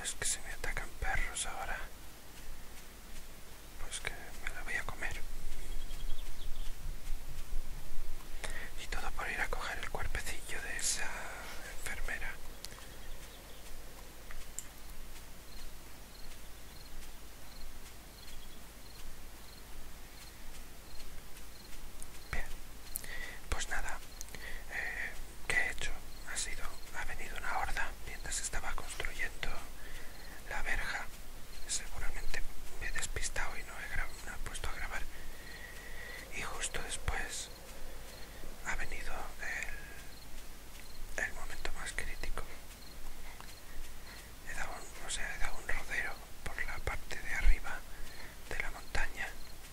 es que se me atacan perros ahora. Pues que me la voy a comer. Y todo por ir a coger el cuerpecillo de esa enfermera. Bien, pues nada, ¿qué he hecho? Ha venido una horda mientras estaba construyendo la verja. Seguramente me he despistado y no he puesto a grabar. Y justo después ha venido el momento más crítico. He dado un rodeo por la parte de arriba de la montaña.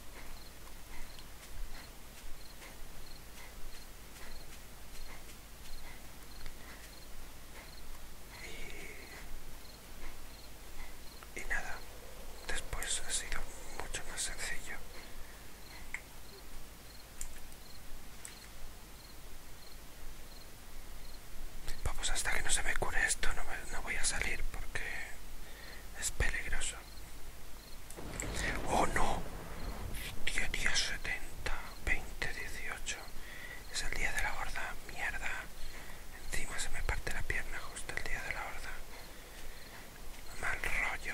Y nada, después ha sido mucho más sencillo. Vamos, hasta que no se me cure esto no voy a salir porque es peligroso. ¡Oh, no! Día 70, 20, 18. Es el día de la horda. Mierda. Encima se me parte la pierna justo el día de la horda. Mal rollo.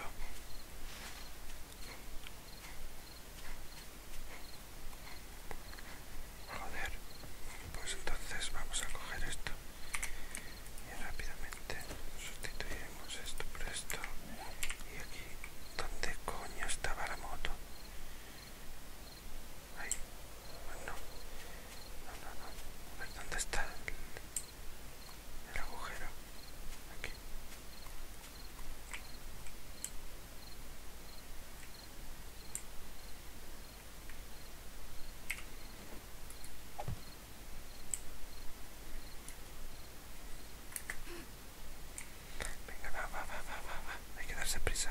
Joder. Pues entonces vamos a coger esto. Y rápidamente sustituiremos esto por esto. Y aquí, ¿dónde coño estaba la moto? Ahí. No. No. A ver, ¿dónde está el agujero? Aquí. Venga, va. Hay que darse prisa.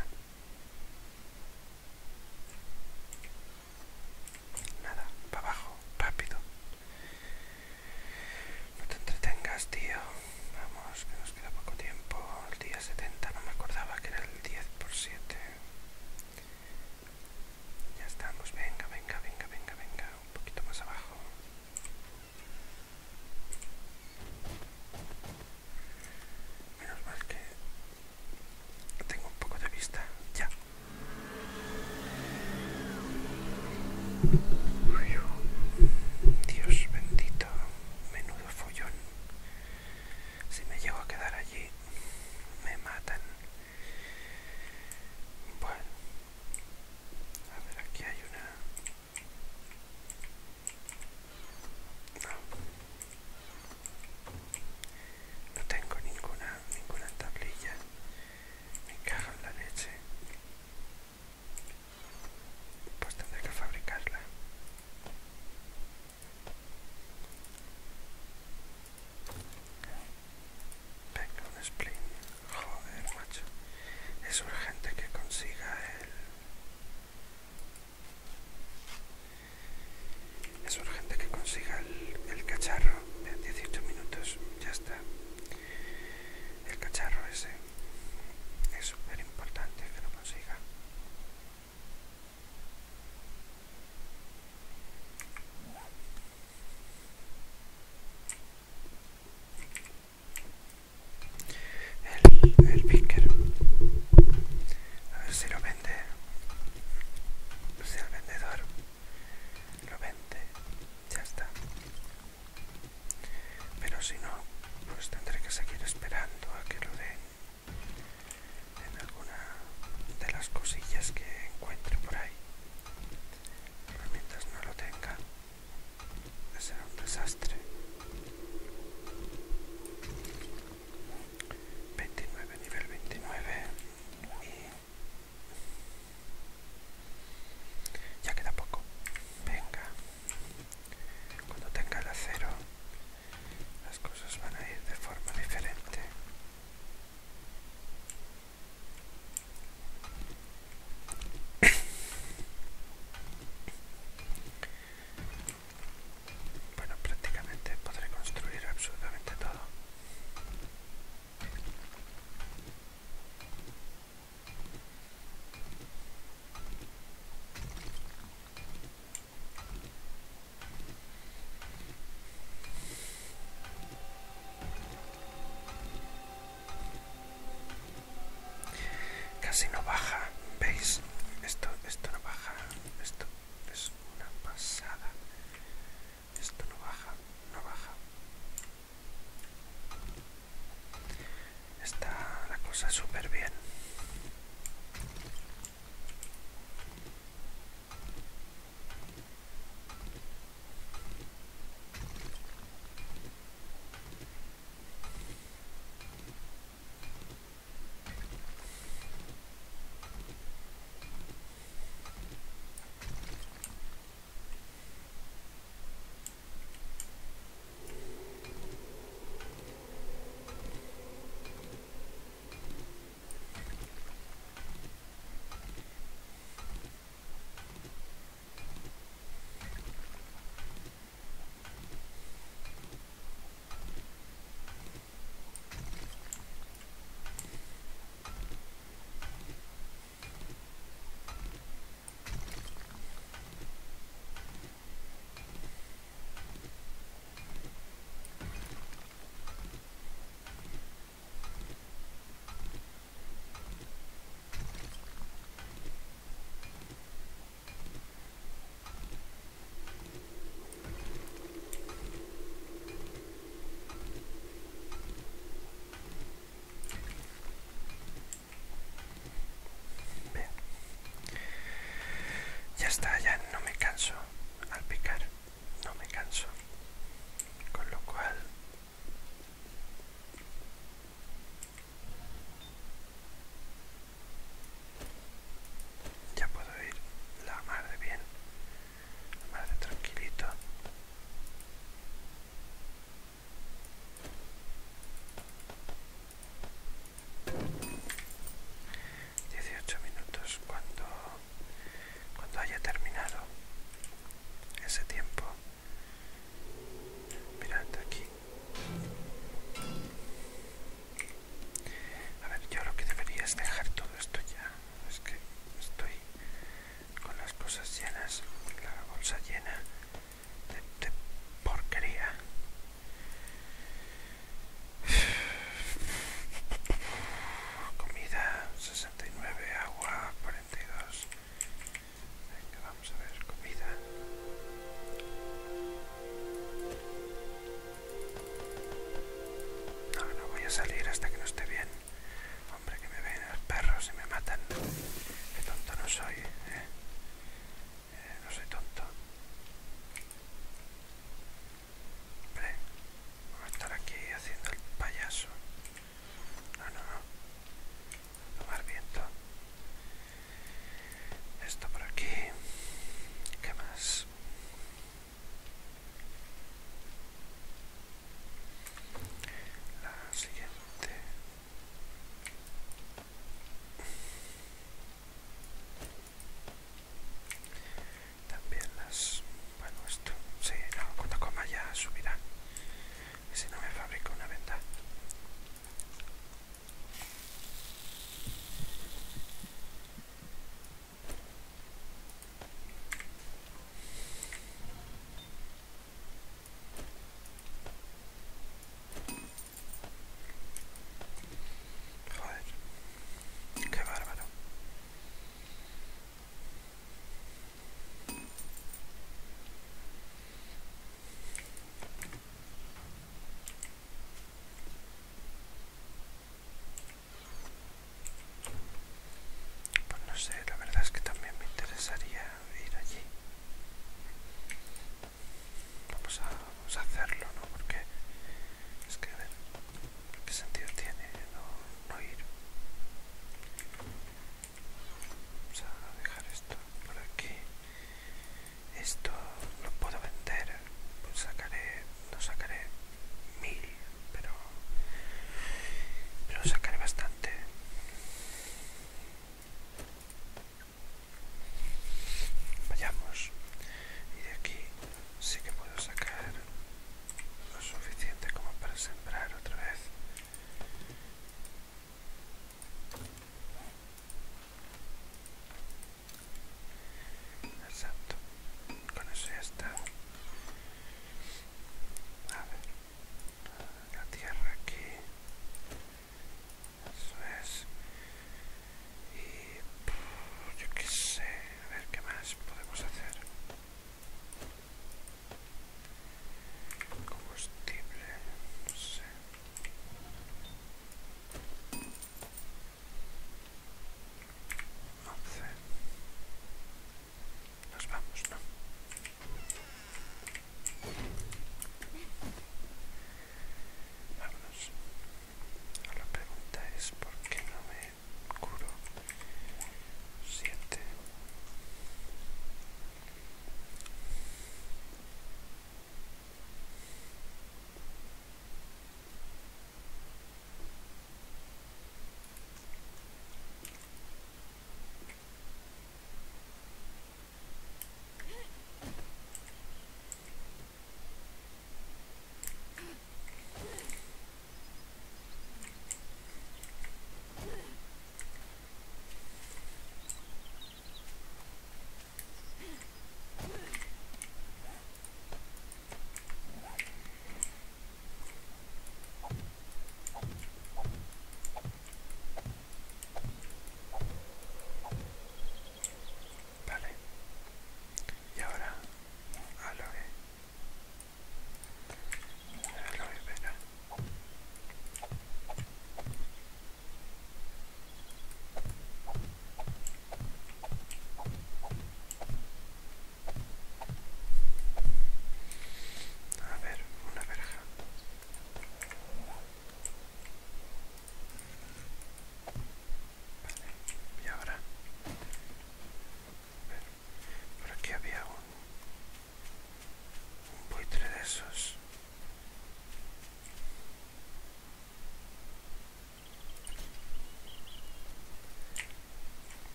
Nada, para abajo, rápido. No te entretengas, tío. Vamos, que nos queda poco tiempo. El día 70 no me acordaba que era el 10 por 7. Ya estamos, venga. Un poquito más abajo. Menos mal que tengo un poco de vista.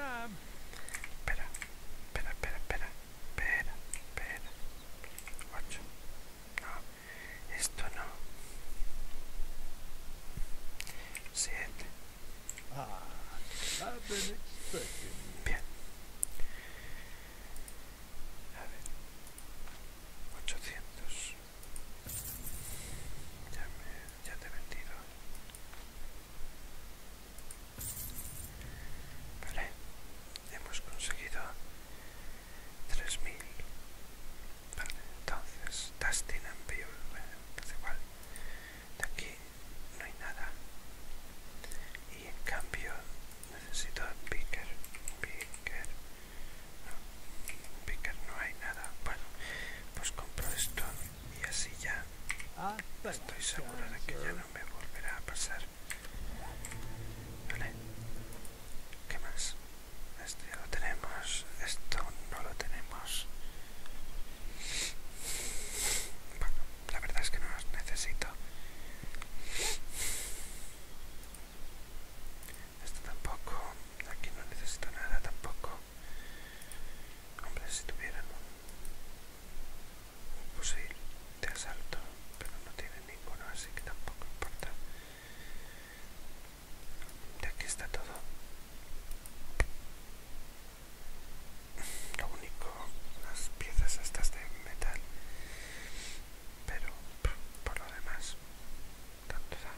time. Espera, espera, espera, espera, espera, espera. 8. No, esto no. 7. I've been expecting you. Bien. A ver. 800. Ya te he vendido. Vale. Hemos conseguido 3000. Vale, entonces, Dustin and Bill. Bueno, es igual. De aquí no hay nada. Y en cambio necesito Picker. No, Picker no hay nada. Bueno, pues compro esto y así ya estoy seguro de que ya no me volverá a pasar. Vale. ¿Qué más? Esto ya lo tenemos. Esto no lo tenemos. Bueno, la verdad es que no los necesito. Esto tampoco. Aquí no necesito nada tampoco. Hombre, si tuvieran un fusil de asalto, pero no tienen ninguno, así que tampoco importa. De aquí está todo. Lo único, las piezas estas de metal. Pero por lo demás, tanto da.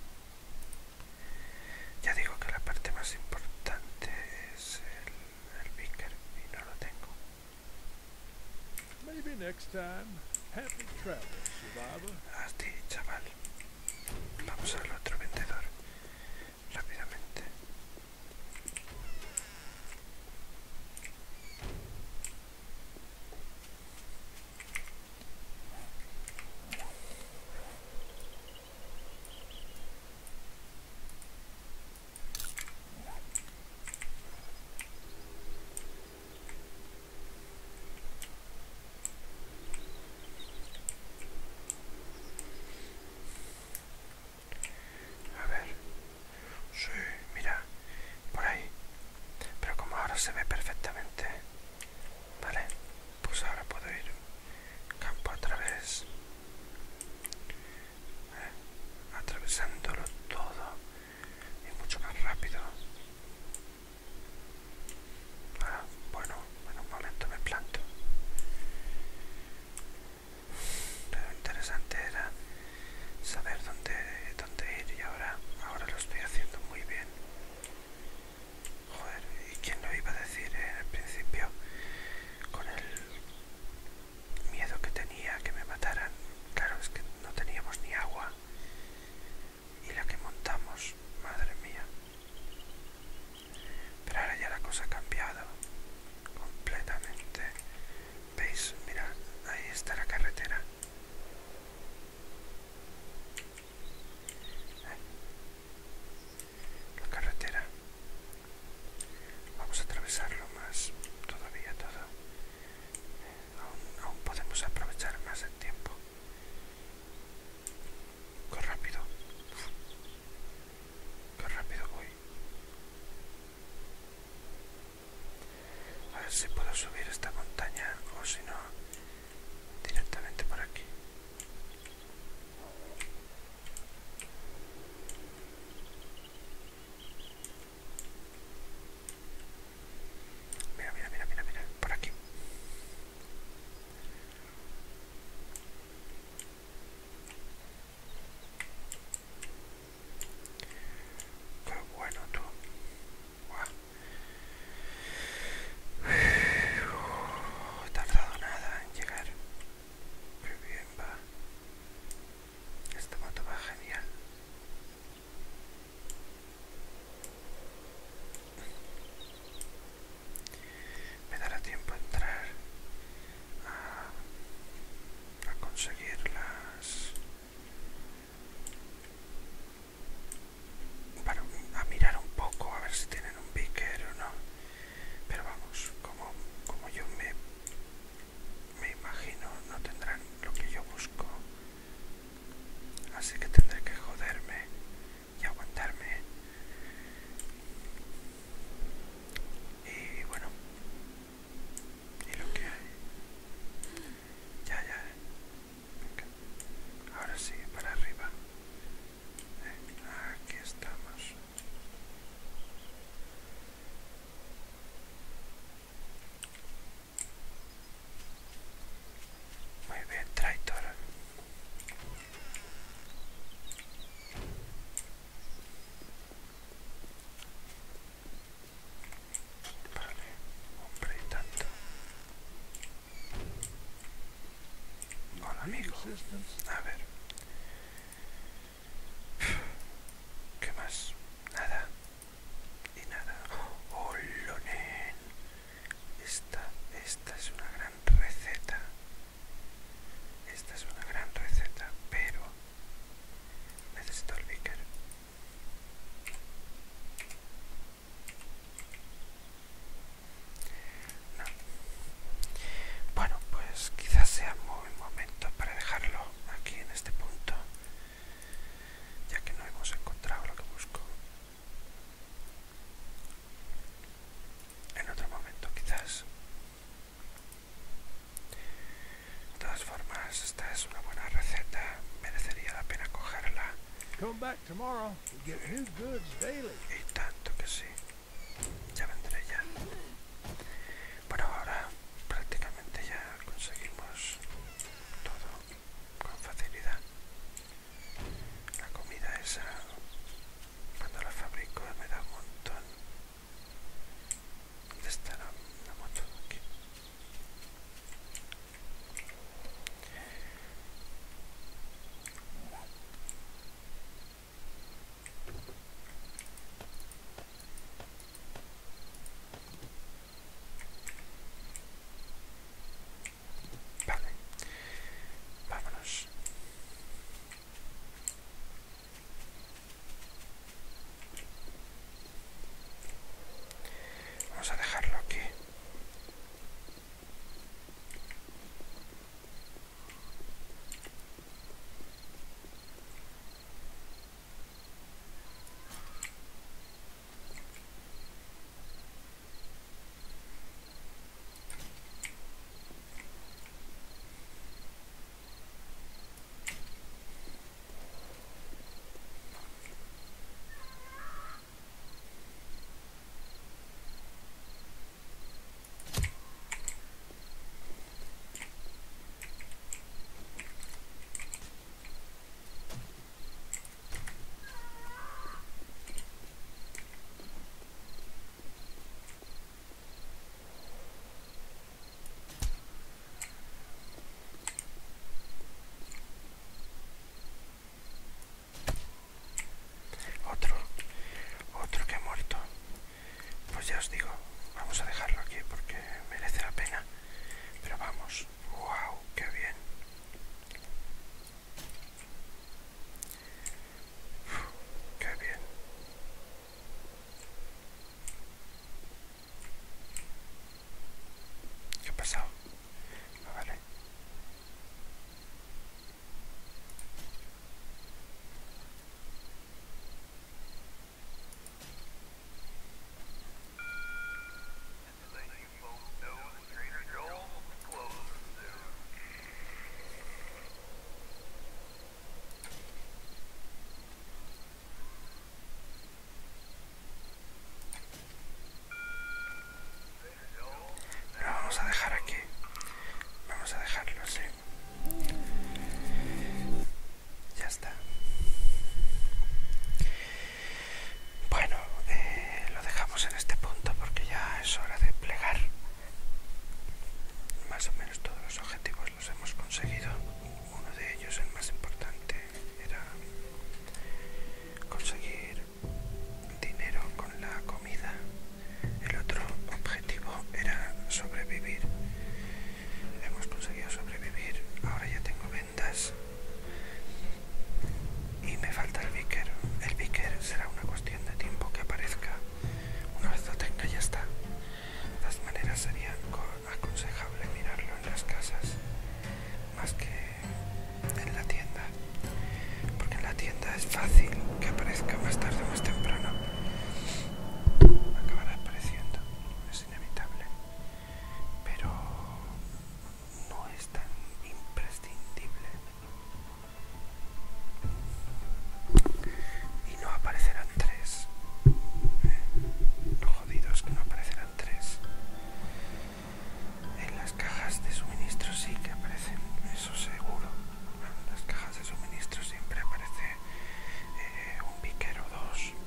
Ya digo que la parte más importante es el Vicker y no lo tengo. Maybe next time. Happy travels, survivor. A ti, chaval. Vamos al otro vendedor. Rápidamente. A ver. Sí, mira. Por ahí. Pero como ahora se ve perfectamente. Vale. Pues ahora puedo ir campo a través. Atravesándolo todo. Y mucho más rápido. Bueno, en un momento me planto. Pero interesante era saber dónde ir y ahora lo estoy haciendo muy bien. Joder, ¿y quién lo iba a decir en el principio? Con el miedo que tenía que me mataran. Claro, es que no teníamos ni agua. Y la que montamos, madre mía. Pero ahora ya la cosa ha cambiado completamente. ¿Veis? Mira, ahí está la carretera. La carretera. Vamos a atravesarlo más todavía todo. Aún podemos aprovechar más el tiempo. Qué rápido. Qué rápido voy. A ver si puedo subir esta montaña o si no, directamente por aquí. Mira, mira, mira, mira, mira, por aquí. Qué bueno tú. Buah. amigo. A ver. ¿Qué más? Nada. Y nada. ¡Oh, nen! Esta es una gran receta. Esta es una gran receta, pero necesito el Vicker. No. Bueno, pues quizás sea un buen momento para dejarlo aquí en este punto, ya que no hemos encontrado lo que busco. En otro momento quizás. De todas formas, esta es una buena receta, merecería la pena cogerla. Come back tomorrow. We get new goods daily. Y tanto que sí. Ya vendré ya. Bueno, ahora prácticamente ya conseguimos todo con facilidad. La comida esa, cuando la fabrico, me da un montón. ¿Dónde está la moto? Aquí. Vale, vámonos. Vamos a dejarlo aquí. Otro que ha muerto. Pues ya os digo, vamos a dejarlo aquí porque merece la pena. Pero vamos, wow, qué bien. Qué bien. ¿Qué ha pasado? Ah, vale. Lo vamos a dejar aquí. Vamos a dejarlo así. Ya está. Bueno, lo dejamos en este punto porque ya es hora de plegar. Más o menos todos los objetivos los hemos conseguido. Uno de ellos, el más importante, era conseguir dinero con la comida. El otro objetivo era sobrevivir. Hemos conseguido sobrevivir. Ahora ya tengo vendas. Y me falta el Vicker. El Vicker será una cuestión de tiempo que aparezca. Una vez lo tenga ya está. De todas maneras sería aconsejable mirarlo en las casas más que en la tienda. Porque en la tienda es fácil que aparezca más tarde o más temprano. Acabará apareciendo. Es inevitable. Pero no es tan imprescindible. Y no aparecerán tres. Lo jodido es que no aparecerán tres. En las cajas de suministro sí que aparecen, eso seguro. En las cajas de suministro siempre aparece un Vicker o dos.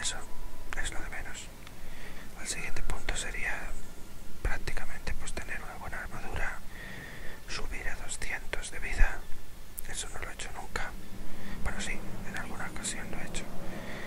eso es lo de menos. El siguiente punto sería prácticamente pues tener una buena armadura, subir a 200 de vida. Eso no lo he hecho nunca. Bueno, sí, en alguna ocasión lo he hecho.